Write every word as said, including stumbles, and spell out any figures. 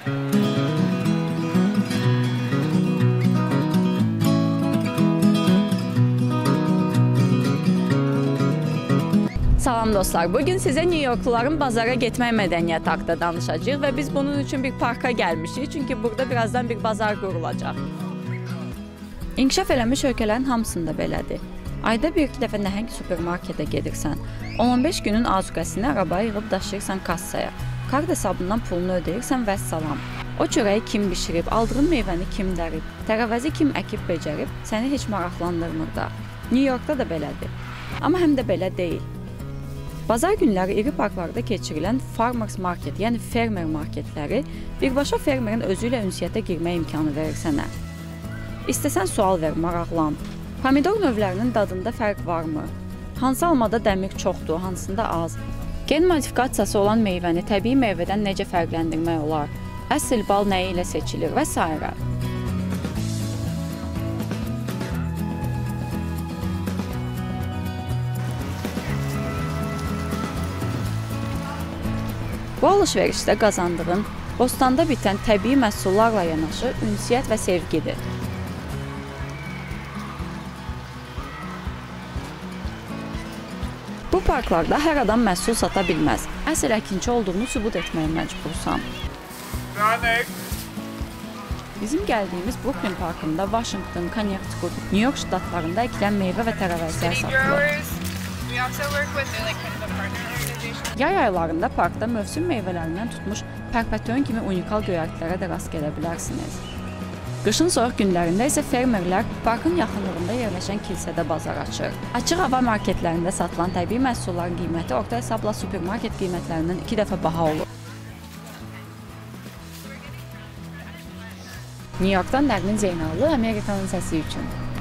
Salam dostlar, bugün sizə New Yorkluların bazara getmək mədəniyyəti haqqında danışacağıq və biz bunun üçün bir parka gəlmişik, çünki burada birazdan bir bazar qurulacaq. İnkişaf eləmiş ölkələrin hamısında belədir. Ayda bir-iki dəfə nəhəng supermarketə gedirsən, on on beş günün azuqəsini arabaya yığıb daşıyırsan kassaya, kart hesabından pulunu ödəyirsən və salam. O çörəyi kim bişirib, aldığın meyvəni kim dərib, tərəvəzi kim əkib becərib, səni heç maraqlandırmır da. New Yorkda da belədir. Amma həm də belə deyil. Bazar günləri iri parklarda keçirilən farmers market, yəni fermer marketləri birbaşa fermerin özü ilə ünsiyyətə girmək imkanı verir sənə. İstəsən sual ver, maraqlan. Pomidor növlərinin dadında fərq varmı? Hansı almada dəmir çoxdur, hansında az? Gen modifikasiyası olan meyvəni təbii meyvədən necə fərqləndirmək olar? Əsl bal nəyi ilə seçilir və s. Bu alış-verişdə qazandığın, bostanda bitən təbii məhsullarla yanaşı ünsiyyət və sevgidir. Bu parklarda hər adam məhsul sata bilməz. Əsl əkinçi olduğunu sübut etməyə məcbursan. Bizim gəldiyimiz Brooklyn parkında Washington, Connecticut, New York ştatlarında əkilən meyvə və tərəvəzlər satılır. Yay aylarında parkda mövsüm meyvələrindən tutmuş perpetön kimi unikal göyərtilərə də rast gələ bilərsiniz. Qışın soyuq günlərində isə fermerlər parkın yaxınlığında yerləşən kilsədə bazar açır. Açıq hava marketlərində satılan təbii məhsulların qiyməti orta hesabla supermarket qiymətlərindən iki dəfə baha olur. New Yorkdan Nərmin Zeynallı, Amerikanın səsi üçün.